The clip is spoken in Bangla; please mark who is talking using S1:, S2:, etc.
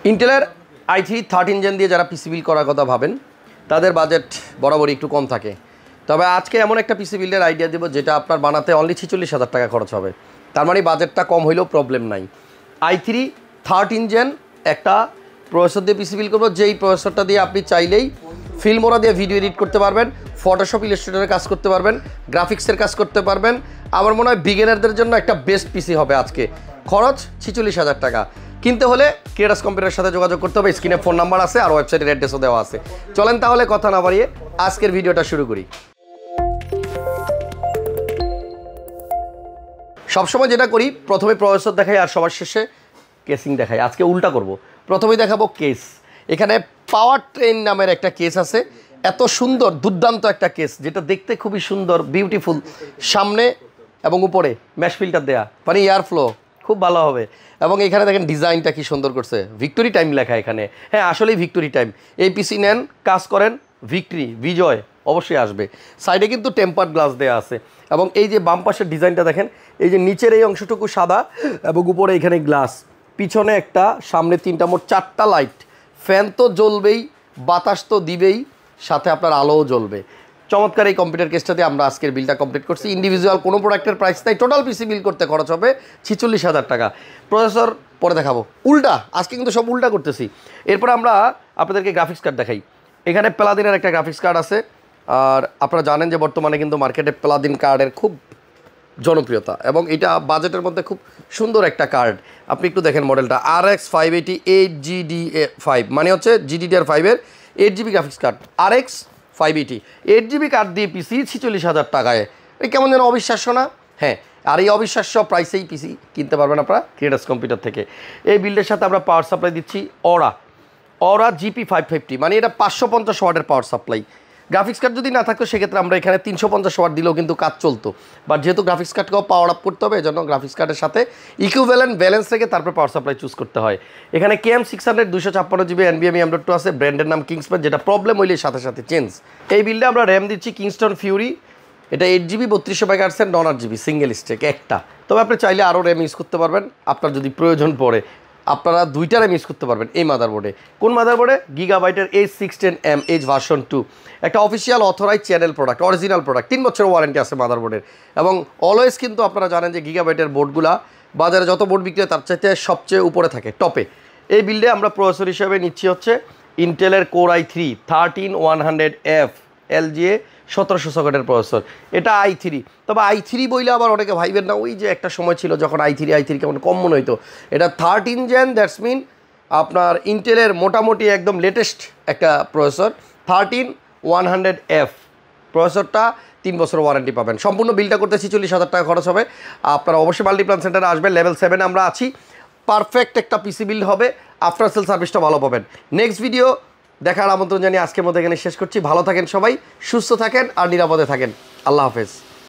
S1: ইন্টেলের i3 13 জেন দিয়ে যারা পিসি বিল্ড করার কথা ভাবেন তাদের বাজেট বরাবরই একটু কম থাকে। তবে আজকে এমন একটা পিসি বিল্ডের আইডিয়া দেবো যেটা আপনার বানাতে অনলি 46,000 টাকা খরচ হবে। তার মানে বাজেটটা কম হইলেও প্রবলেম নাই। i3 13 জেন একটা প্রসেসর দিয়ে পিসি বিল্ড করবো, যেই প্রসেসরটা দিয়ে আপনি চাইলেই ফিল্মোরা দিয়ে ভিডিও এডিট করতে পারবেন, ফটোশপ ইলাস্ট্রেটরের কাজ করতে পারবেন, গ্রাফিক্সের কাজ করতে পারবেন। আমার মনে হয় বিগিনারদের জন্য একটা বেস্ট পিসি হবে আজকে। খরচ 46,000 টাকা। কিনতে হলে ক্রিয়েটাস কম্পিউটারের সাথে যোগাযোগ করতে হবে। স্ক্রিনে ফোন নাম্বার আছে আর ওয়েবসাইটের অ্যাড্রেসও দেওয়া আছে। চলেন তাহলে কথা না বাড়িয়ে আজকের ভিডিওটা শুরু করি। সবসময় যেটা করি প্রথমে প্রসেসর দেখাই আর সবার শেষে কেসিং দেখাই। আজকে উল্টা করব। প্রথমেই দেখাবো কেস। এখানে পাওয়ার ট্রেন নামের একটা কেস আছে, এত সুন্দর দুর্দান্ত একটা কেস যেটা দেখতে খুবই সুন্দর, বিউটিফুল। সামনে এবং উপরে ম্যাশ ফিল্টার দেয়া, মানে এয়ার ফ্লো খুব ভালো হবে। এবং এখানে দেখেন ডিজাইনটা কি সুন্দর করছে, ভিক্টোরি টাইম লেখা এখানে। হ্যাঁ, আসলেই ভিক্টোরি টাইম। এই পিসি নেন, কাজ করেন, ভিক্টরি বিজয় অবশ্যই আসবে। সাইডে কিন্তু টেম্পার্ড গ্লাস দেওয়া আছে এবং এই যে বাম পাশের ডিজাইনটা দেখেন, এই যে নিচের এই অংশটুকু সাদা এবং উপরে এখানে গ্লাস, পিছনে একটা, সামনে তিনটা, মোট 4টা লাইট। ফ্যান তো জ্বলবেই, বাতাস তো দিবেই, সাথে আপনার আলোও জ্বলবে। চমৎকার এই কম্পিউটার কেসটা দিয়ে আমরা আজকের বিলটা কমপ্লিট করছি। ইন্ডিভিজুয়াল কোনো প্রোডাক্টের প্রাইস নাই, টোটাল পিসি বিল করতে খরচ হবে 46,000 টাকা। প্রসেসর পরে দেখাবো। উল্টা, আজকে কিন্তু সব উল্টা করতেছি। এরপরে আমরা আপনাদেরকে গ্রাফিক্স কার্ড দেখাই। এখানে প্লাদিনের একটা গ্রাফিক্স কার্ড আছে। আর আপনারা জানেন যে বর্তমানে কিন্তু মার্কেটে প্লাদিন কার্ডের খুব জনপ্রিয়তা এবং এটা বাজেটের মধ্যে খুব সুন্দর একটা কার্ড। আপনি একটু দেখেন মডেলটা, RX 580 8GDDR5, মানে হচ্ছে GDDR5-এর 8GB graphics card. RX 580 8GB card দিয়ে পিসি 46,000 টাকায়। এই কেমন যেন অবিশ্বাস্য না? হ্যাঁ, আর এই অবিশ্বাস্য প্রাইসেই পিসি কিনতে পারবেন আপনারা ক্রিয়েটাস কম্পিউটার থেকে। এই বিল্ডের সাথে আমরা পাওয়ার সাপ্লাই দিচ্ছি অরা GP 550, মানে এটা 550 ওয়াটের পাওয়ার সাপ্লাই। গ্রাফিক্স কার্ড যদি না থাকতো সেক্ষেত্রে আমরা এখানে 350 ওয়াট দিলেও কিন্তু কাজ চলতো, বাট যেহেতু গ্রাফিক্স কার্ডকেও পাওয়ার আপ করতে হবে, এজন্য গ্রাফিক্স কার্ডের সাথে ইকুইভ্যালেন্ট ব্যালেন্স থেকে তারপর পাওয়ার সাপ্লাই চুজ করতে হয়। এখানে KM600 256GB NVMe M.2 আছে, ব্র্যান্ডের নাম কিংসম্যান, যেটা প্রবলেম হইলে সাথে সাথে চেঞ্জ। এই বিল্ডে আমরা র্যাম দিচ্ছি কিংস্টন ফিউরি, এটা 8GB 3200 MHz নন 8GB সিঙ্গেল স্টেক একটা। তবে আপনি চাইলে আরও র্যাম ইউজ করতে পারবেন আপনার যদি প্রয়োজন পড়ে। আপনারা 2টা র্যাম ইউজ করতে পারবেন এই মাদারবোর্ডে। কোন মাদারবোর্ডে? গিগাবাইটের H610M ভার্সন 2, একটা official authorise channel product, original product. 3 বছরের ওয়ারেন্টি আছে মাদারবোর্ডের। এবং অলওয়েজ কিন্তু আপনারা জানেন যে গিগাবাইটের বোর্ডগুলা বাজারে যত বোর্ড বিক্রি হয় তার চাইতে সবচেয়ে উপরে থাকে, টপে। এই বিল্ডে আমরা প্রসেসর হিসেবে নিচ্ছি হচ্ছে ইন্টেলের Core i3 13100F LGA 1700 সকেটের processor. এটা i3। তবে i3 বইলে আবার অনেকে ভাইবেন না, ওই যে একটা সময় ছিল যখন i3 কেমন কম মনে হইতো। এটা 13 জেন, দ্যাটস মিন আপনার ইন্টেলের মোটামুটি একদম লেটেস্ট একটা প্রসেসর 13100F। প্রসেসরটা 3 বছর ওয়ারেন্টি পাবেন। সম্পূর্ণ বিলটা করতে 46,000 টাকা খরচ হবে। আপনারা অবশ্যই মাল্টিপ্লান সেন্টারে আসবেন, লেভেল 7 আমরা আছি। পারফেক্ট একটা পিসি বিল্ড হবে, আফটার সেল সার্ভিসটা ভালো পাবেন। নেক্সট ভিডিও দেখার আমন্ত্রণ জানিয়ে আজকের মতো এখানে শেষ করছি। ভালো থাকেন সবাই, সুস্থ থাকেন আর নিরাপদে থাকেন। আল্লাহ হাফেজ।